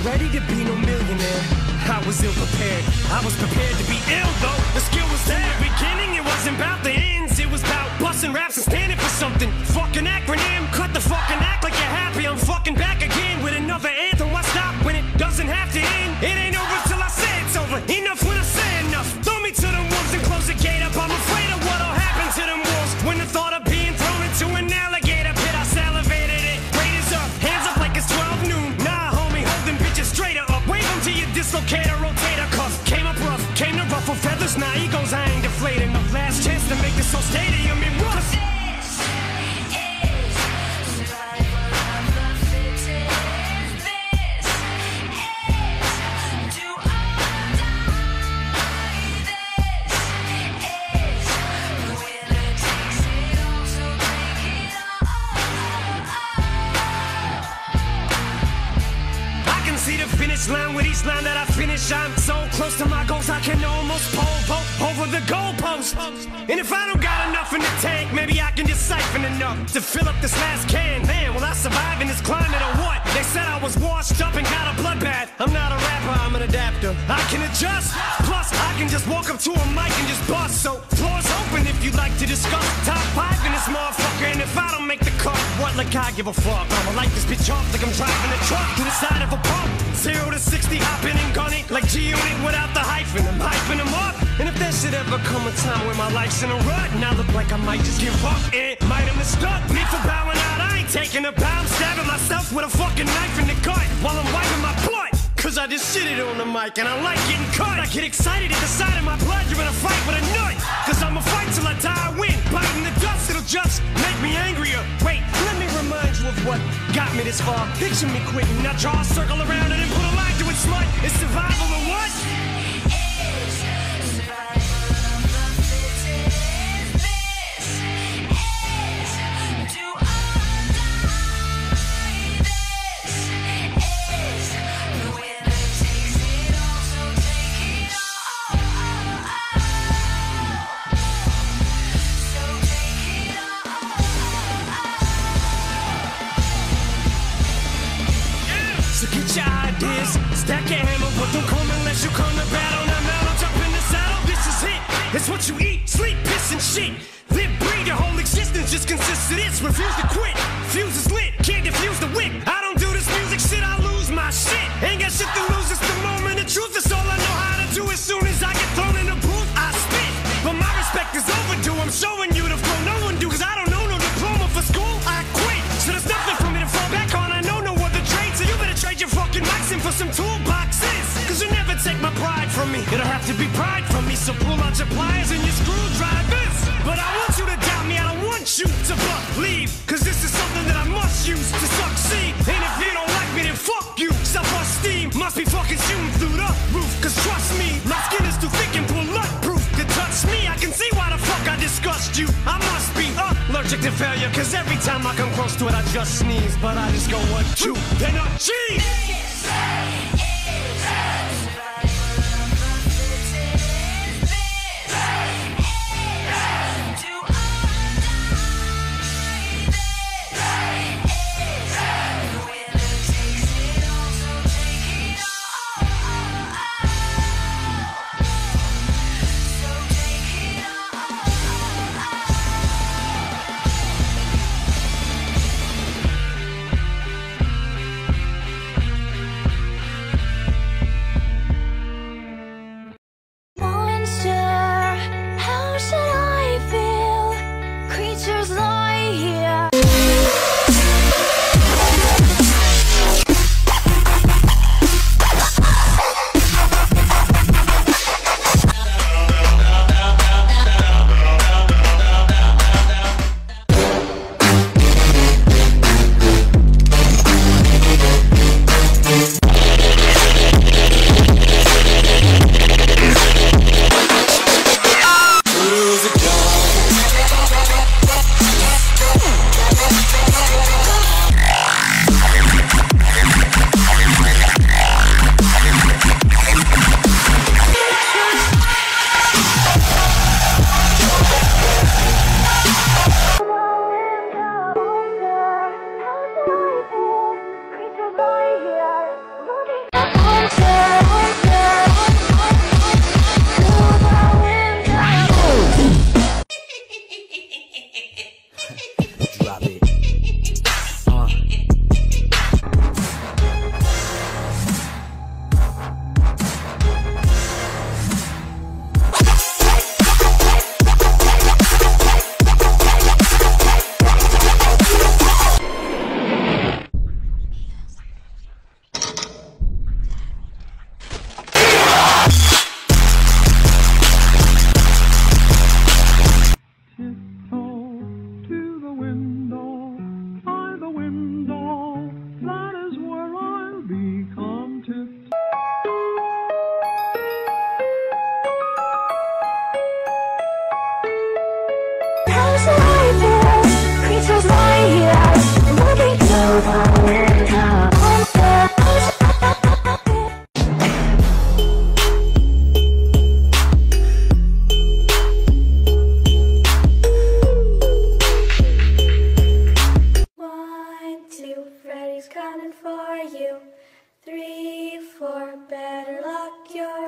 ready to be no millionaire. I was ill prepared. I was prepared to be ill though. The skill was there. In the beginning, it wasn't about the ends. It was about busting raps and standing for something. Fucking acronym. Cut the fucking act like you're happy. I'm fucking back again with another anthem. Why stop when it doesn't have to end? It ain't over till I say it's over. Enough when I say enough. Throw me to the wolves and close the gate up. I'm afraid of what'll happen to them wolves when the thought of being thrown into an alligator pit. I salivated it. Raiders up. Hands up like it's 12 noon. Nah, homie, holding bitches straighter up. Wave them to your dislocator, rotator cuff. Came up rough, came to ruffle feathers. Now egos, I ain't deflating. The last chance to make this whole stadium in rust. Line with each line that I finish, I'm so close to my goals I can almost pole vault over the goalpost. And if I don't got enough in the tank, maybe I can just siphon enough to fill up this last can. Man, will I survive in this climate or what? They said I was washed up and got a bloodbath. I'm not a rapper, I'm an adapter. I can adjust, plus I can just walk up to a mic and just bust. So floor's open if you'd like to discuss top 5 in this motherfucker. And if I don't make the cut, what like I give a fuck? I'ma light this bitch off like I'm driving a truck to the side of a pump. 0 to 60 hopping and gunning like G-Unit without the hyphen. I'm hyping them up. And if there should ever come a time where my life's in a rut and I look like I might just give up, it might have mistook me for bowing out. I ain't taking a bow. I'm stabbing myself with a fucking knife in the gut while I'm wiping my blood. Cause I just shitted on the mic and I like getting cut. I get excited at the sight of my blood. You're in a fight with a nut. Cause I'ma fight till I die, I win. Biting the dust, it'll just make me angrier. Wait, let me remind you of what got me this far. Picture me quitting, now draw a circle around it and put a line to it, smut. It's survival or what? Stack your hammer, but don't come unless you come to battle. Now I'm jumping the saddle, this is it. It's what you eat, sleep, piss, and shit. Live, breathe, your whole existence just consists of this. Refuse to quit, fuse is lit, can't defuse the wick. I don't do this music shit, I lose my shit. Ain't got shit to lose, it's the moment of truth. It's all I know how to do. As soon as I get thrown in the booth, I spit. But my respect is overdue, I'm showing you the flow no one do. Cause I don't know no diploma for school, I quit. So there's nothing for me to fall back on, I know no other trade. So you better trade your fucking mics in for some toolboxes. Cause you never take my pride from me. It'll have to be pride from me. So pull out your pliers and your screwdrivers. But I want you to doubt me, I don't want you to believe. Cause this is something that I must use to succeed. And if you don't like me, then fuck you. Self-esteem must be fucking shooting through the roof. Cause trust me, my skin is too thick and bulletproof to touch me. I can see why the fuck I disgust you. I must be allergic to failure. Cause every time I come close to it, I just sneeze. But I just go 1, 2, then a cheese.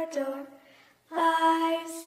adore lives.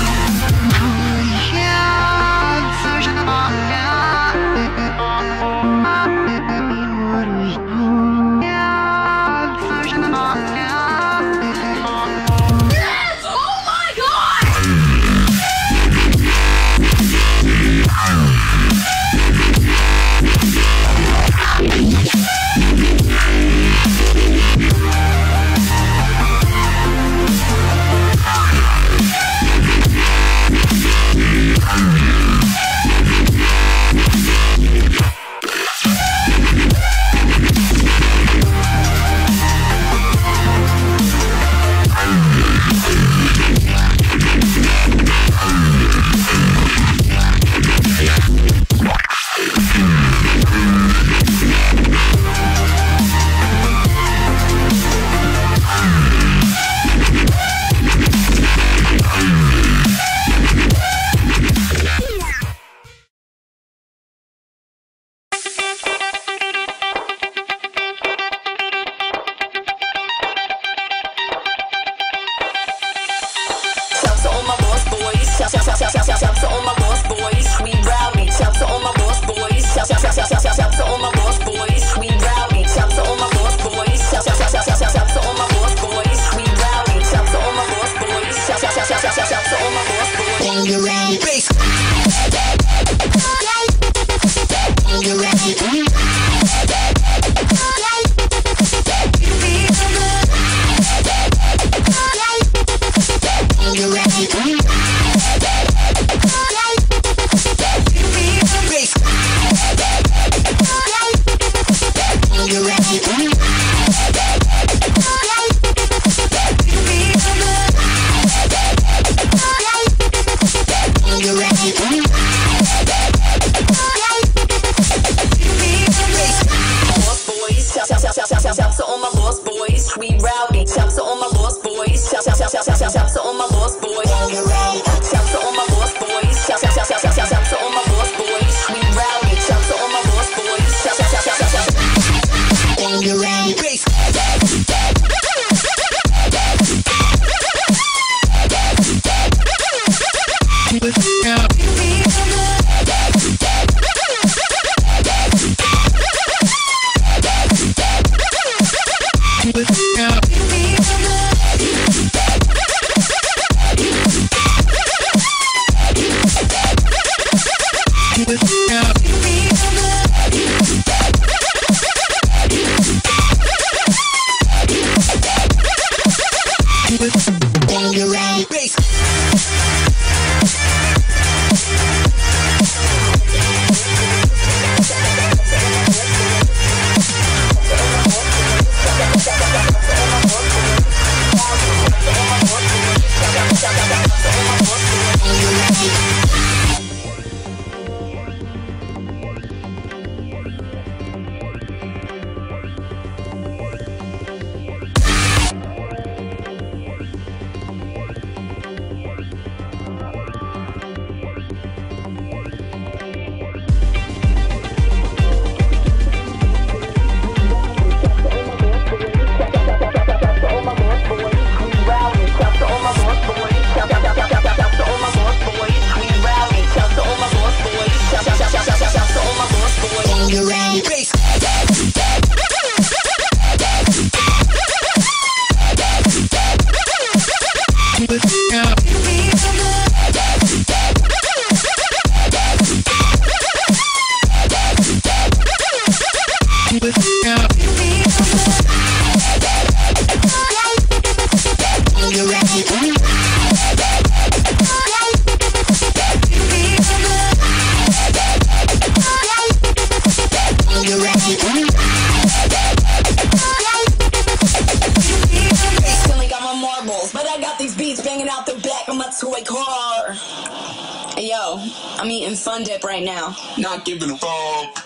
I'm eating Fun Dip right now. Not giving a fuck.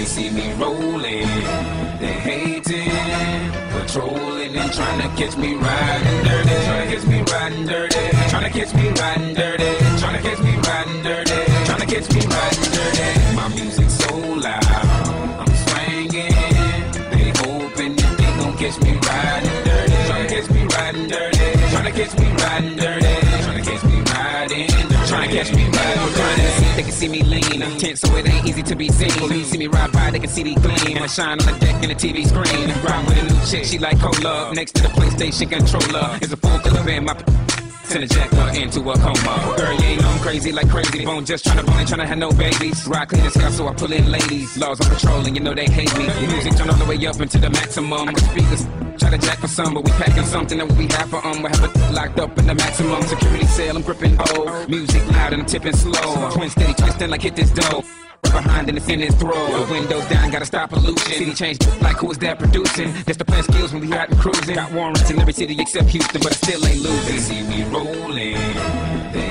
They see me rolling, they hating, patrolling and trying to catch me riding dirty. Trying to catch me riding dirty. Trying to catch me riding dirty. Trying to catch me riding dirty. Trying to catch me riding dirty. My music's so loud, I'm swinging. They hoping that they gon' catch me riding dirty. Trying to catch me riding dirty. Trying to catch me riding dirty. Trying to catch me riding dirty. Trying to catch me riding dirty. They can see me lean, I'm tense, so it ain't easy to be seen. Police see me ride by, they can see the gleam. I shine on the deck in the TV screen. Ride with a new chick, she like cola. Next to the PlayStation controller is a full clip in my send a jack her into a coma. Girl, you ain't know I'm crazy like crazy bone. Just tryna bone, ain't tryna have no babies. Ride clean as hell, so I pull in ladies. Laws on patrol, and you know they hate me. Music turn all the way up into the maximum. I can speak this, try to jack for some, but we packing something that we have for we have it locked up in the maximum security cell. I'm gripping old music loud and I'm tipping slow. Twin steady twisting like hit this dough. Right behind and it's in his throat. Windows down, gotta stop pollution. City change like who is that producing? That's the plan skills when we out and cruising. Got warrants in every city except Houston, but I still ain't losing. They see me rolling, they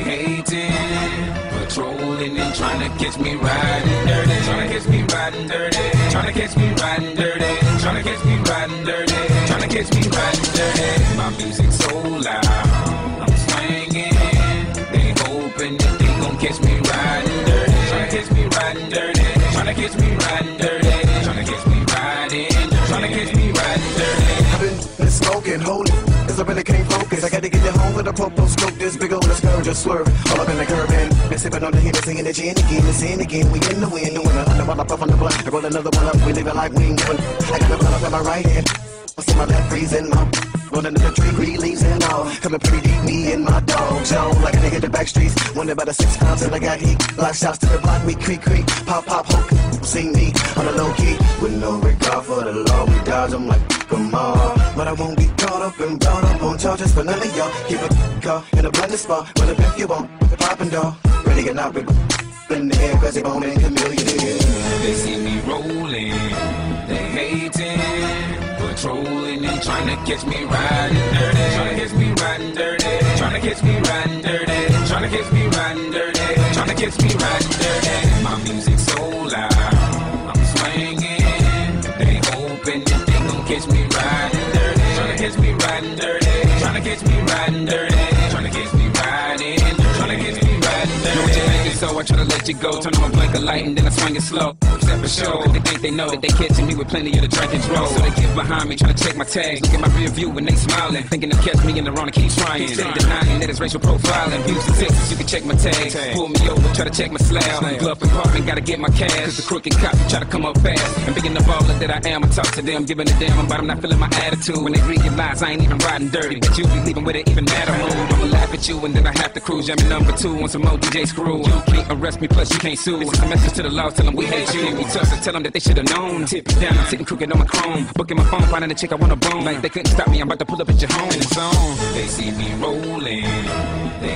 hating, patrolling and trying to catch me riding dirty. Trying to catch me riding dirty. Trying to catch me riding dirty. Trying to catch me riding dirty. Trying to catch me riding dirty. My music's so loud, I'm swinging. They hoping that they gon' catch me riding dirty. Trying to catch me riding dirty. Trying to catch me riding dirty. Trying to catch me riding dirty. Trying to catch me riding dirty. I've been smoking, holy, cause I really can't focus. I gotta get you home with a popo smoke this big old skirt just swerving. All up in the curb and been sipping on the heat and singing the gin again and sin again. We in the wind, doing a hundred while I puff on the blunt. I roll another one up, we leave it like we ain't giving. I got a blood up in my right hand. I see my left freezing my rolling in the tree, green leaves and all. Coming pretty deep, me and my dog zone. Like a nigga the back streets. Wonder about the 6 pounds till I got heat. Lock shots to the block, we creak, creak. Pop, pop, hook. See me on the low key. With no regard for the law. We dodge them like, come on. But I won't be caught up and brought up on charges for none of y'all. Keep a car in a blended spot. Run up if you want. Poppin' dog. Ready or not, we in the air. Cause they bone and chameleon. They see me rolling. They hating. Patrolling and trying to catch me riding dirty. Trying to catch me riding dirty. Trying to catch me riding dirty. Trying to catch me riding dirty. Trying to catch me riding dirty. My music's so loud, I'm swinging. They hoping that they gon' catch me riding dirty. Trying to catch me riding dirty. Trying to catch me riding dirty. Trying to catch me riding dirty. Trying to catch me riding dirty. Know what you're thinking, so I try to let you go. Turn on a blink of light and then I swing it slow. Except for show, cause they think they know that they catching me with plenty of the drink and draw. So they get behind me, trying to check my tags. Look at my rear view when they smiling, thinking to catch me in the wrong and keep trying. Steady denying that it's racial profiling. Houston, Texas, you can check my tags. Pull me over, try to check my slab. Glove compartment, gotta get my cash. Cause the crooked cop try to come up fast. And being the baller that I am, I talk to them, giving a damn about them not feeling my attitude. When they realize I ain't even riding dirty, but you be leaving with it even matter move. I'ma laugh at you and then I have to cruise. I'm number 2 on some more DJ screw. You can't arrest me, plus you can't sue. This is a message to the law, tell them we hate you. We tough, so tell them that they should've known. Tip it down, I'm sitting crooked on my chrome. Booking my phone, finding a chick I wanna bone. Like they couldn't stop me, I'm about to pull up at your home in the zone. They see me rolling, they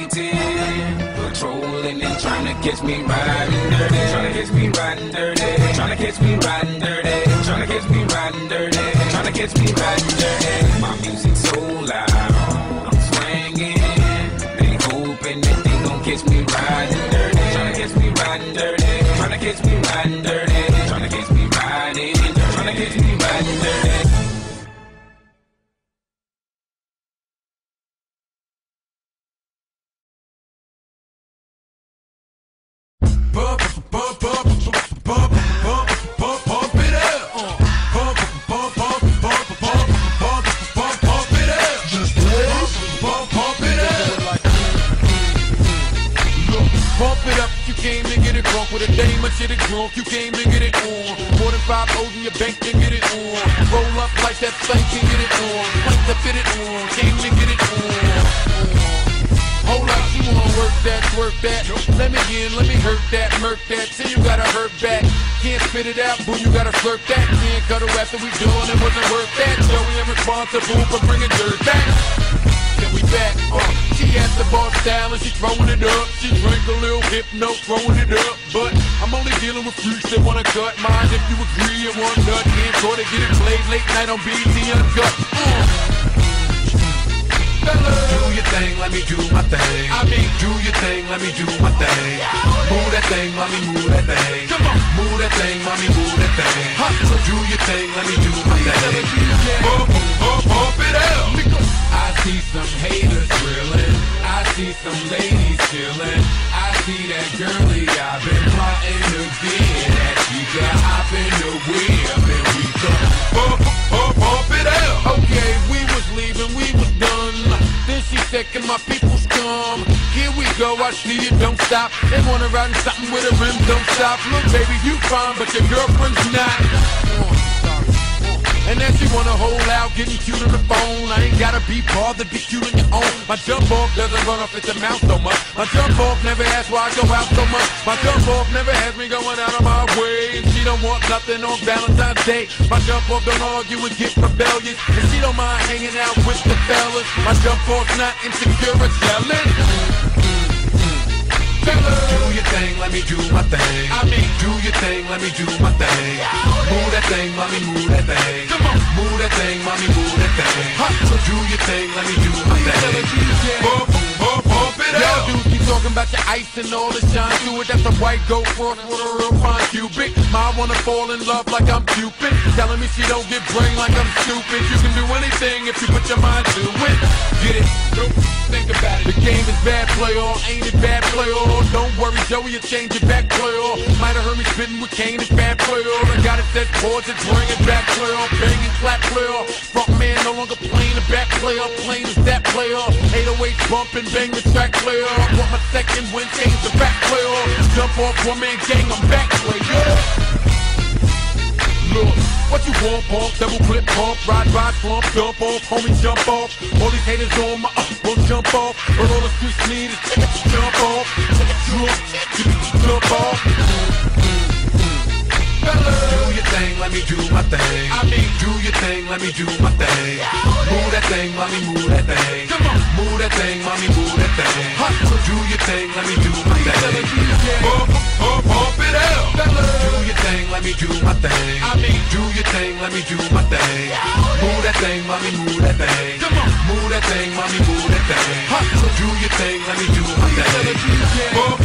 hating, patrolling and trying to catch me riding dirty. Trying to catch me riding dirty. Trying to catch me riding dirty. Trying to catch me riding dirty. Trying to catch me riding dirty. My music's so loud, I'm swinging. They hoping that they gon' catch me riding dirty. Trying to catch me riding dirty. Trying to catch me riding dirty. Trying to catch me riding dirty. Trying to catch me riding dirty. With a dame or shit it drunk, you came and get it on. More than 5 O's in your bank, can get it on. Roll up like that thing, can get it on. Plank to fit it on, came and get it on. Hold up, you wanna work that, twerk that. Let me in, let me hurt that, murk that. Say you gotta hurt back. Can't spit it out, boo, you gotta slurp that. Can't cuddle after we done, it wasn't worth that. So we am responsible for bringing dirt back. Then we back, she at the bar style and she throwing it up. She drink a little hypno, throwing it up. But I'm only dealing with freaks that wanna cut mine. If you agree and want nut, can't go to get it played late night on BT Uncut. Do your thing, let me do my thing. I mean, do your thing, let me do my thing. Move that thing, mommy, move that thing. Come on, move that thing, mommy, move thing. So do your thing, let me do my thing. Bump it out. I see some haters drilling. I see some ladies chilling. I see that girlie I've been plotting to get at. She got hop in the whip and we come bump it out. Okay, we was leaving, we was done. Then she said, can my peoples come? Here we go, I see you don't stop. They wanna ride in something with a rim, don't stop. Look baby, you fine, but your girlfriend's not. And then she wanna hold out, getting cute on the phone. I ain't gotta be bothered, be cute on your own. My jump off doesn't run off at the mouth so much. My jump off never asks why I go out so much. My jump off never has me going out of my way. And she don't want nothing on Valentine's Day. My jump off don't argue and get rebellious. And she don't mind hanging out with the fellas. My jump off's not insecure or jealous. Do your thing, let me do my thing. I mean, do your thing, let me do my thing. Move that thing, mommy, move that thing. Come on, move that thing, mommy, move that thing. So do your thing, let me do my thing. Bump it out. Y'all dudes keep talking about your ice and all the shine to it. That's a white goat cross with a real fine cubic. Ma wanna fall in love like I'm Cupid. Telling me she don't get brain like I'm stupid. You can do anything if you put your mind to it. Get it? Don't think about it. The game is bad, play all. Ain't it bad, play all? Don't worry, Joey, you change it back, play all. Might have heard me spitting with Kane, it's bad, play all. I got it set chords, it's bring it back, play all. Bang and clap, play all. Front man no longer playing the back, play all. Plain as that, play all. 808 bump and bang the track, play all. Want my second win, change the back, play all. Jump off, one man gang, I'm back, play all. Look, what you want, pump, double clip, pump, ride, slump, jump off, homie, jump off. All these haters on my won't jump off. But all the streets need is jump off, jump off. Do your thing, let me do my thing. I mean, do your thing, let me do my thing. Move that thing, mommy, move that thing. Come on, move that thing, mommy, move that thing. So do your thing, let me do my thing. Bump it out. Do your thing, let me do my thing. I mean, do your thing, let me do my thing. Move that thing, mommy, move that thing. Come on, move that thing, mommy, move that thing. So do your thing, let me do my thing.